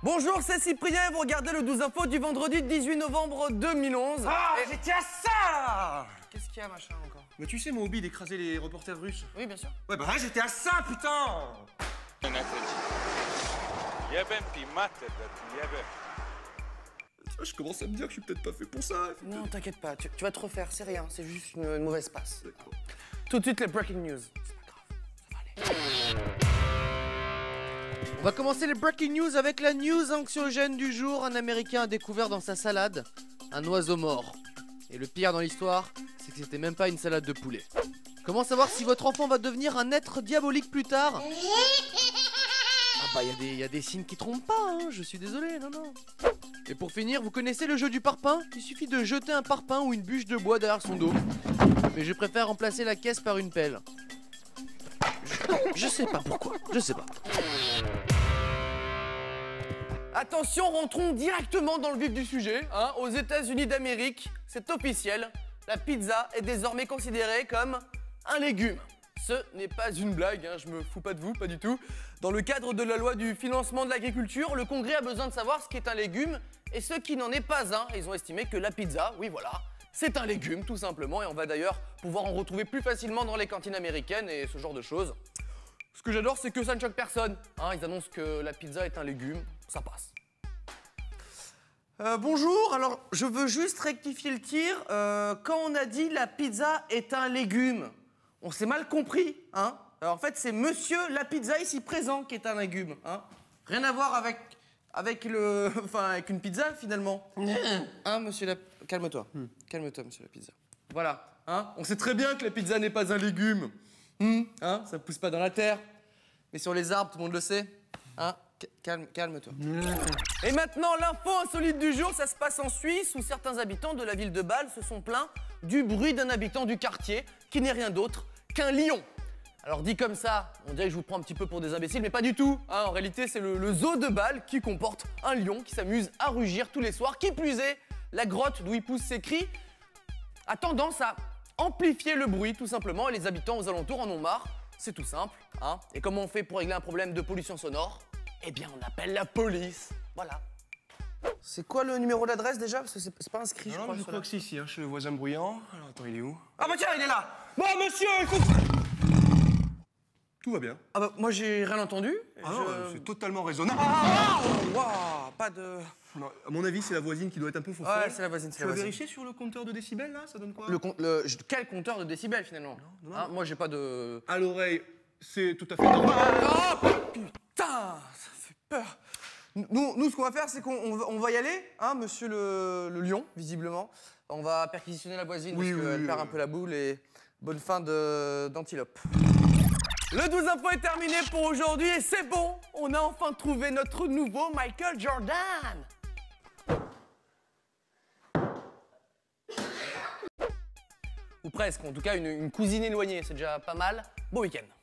Bonjour, c'est Cyprien et vous regardez le 12 info du vendredi 18 novembre 2011. Ah, j'étais à ça! Qu'est-ce qu'il y a, machin, encore? Mais tu sais mon hobby d'écraser les reporters russes? Oui, bien sûr. Ouais, bah j'étais à ça, putain! Je commence à me dire que je suis peut-être pas fait pour ça. Non, t'inquiète pas, tu vas te refaire, c'est rien, c'est juste une mauvaise passe. D'accord. Tout de suite, les breaking news. C'est pas grave, ça va aller. On va commencer les breaking news avec la news anxiogène du jour. Un Américain a découvert dans sa salade un oiseau mort. Et le pire dans l'histoire, c'est que c'était même pas une salade de poulet. Comment savoir si votre enfant va devenir un être diabolique plus tard? Ah bah y a des signes qui trompent pas, hein, je suis désolé, non. Et pour finir, vous connaissez le jeu du parpaing? Il suffit de jeter un parpaing ou une bûche de bois derrière son dos. Mais je préfère remplacer la caisse par une pelle. Je sais pas pourquoi, je sais pas. Attention, rentrons directement dans le vif du sujet. Aux États-Unis d'Amérique, c'est officiel, la pizza est désormais considérée comme un légume. Ce n'est pas une blague, je me fous pas de vous, pas du tout. Dans le cadre de la loi du financement de l'agriculture, le Congrès a besoin de savoir ce qu'est un légume et ce qui n'en est pas un. Ils ont estimé que la pizza, oui voilà, c'est un légume tout simplement et on va d'ailleurs pouvoir en retrouver plus facilement dans les cantines américaines et ce genre de choses. Ce que j'adore, c'est que ça ne choque personne. Ils annoncent que la pizza est un légume, ça passe. Bonjour, alors je veux juste rectifier le tir. Quand on a dit la pizza est un légume, on s'est mal compris, Alors en fait, c'est monsieur la pizza ici présent qui est un légume, Rien à voir avec le... Enfin, avec une pizza, finalement. Monsieur la... Calme-toi. Calme-toi, monsieur la pizza. Voilà, On sait très bien que la pizza n'est pas un légume. Ça pousse pas dans la terre. Mais sur les arbres, tout le monde le sait. Calme-toi. Et maintenant, l'info insolite du jour, ça se passe en Suisse où certains habitants de la ville de Bâle se sont plaints du bruit d'un habitant du quartier qui n'est rien d'autre qu'un lion. Alors dit comme ça, on dirait que je vous prends un petit peu pour des imbéciles, mais pas du tout. En réalité, c'est le zoo de Bâle qui comporte un lion qui s'amuse à rugir tous les soirs. Qui plus est, la grotte d'où il pousse ses cris a tendance à amplifier le bruit, tout simplement, et les habitants aux alentours en ont marre. C'est tout simple, Et comment on fait pour régler un problème de pollution sonore? Eh bien, on appelle la police. Voilà. C'est quoi le numéro d'adresse déjà? Parce que c'est pas inscrit, je crois. Je crois que c'est ici, je suis le voisin bruyant. Alors attends, il est où? Ah bah tiens, il est là. Bon, monsieur, il faut... Tout va bien. Ah bah moi j'ai rien entendu. Non, c'est totalement raisonnable. Waouh, pas de... Non, à mon avis, c'est la voisine qui doit être un peu faux. Ouais, c'est la voisine, Tu vas vérifier sur le compteur de décibels, là? Ça donne quoi? Quel compteur de décibels, finalement? Non. Moi j'ai pas de... À l'oreille, c'est tout à fait normal. Oh putain, ça fait peur. Nous ce qu'on va faire, c'est qu'on va y aller, monsieur le lion, visiblement. On va perquisitionner la voisine parce qu'elle perd un peu la boule et bonne fin d'antilope. Le 12 info est terminé pour aujourd'hui et c'est bon, on a enfin trouvé notre nouveau Michael Jordan. Ou presque, en tout cas une cousine éloignée, c'est déjà pas mal. Bon week-end.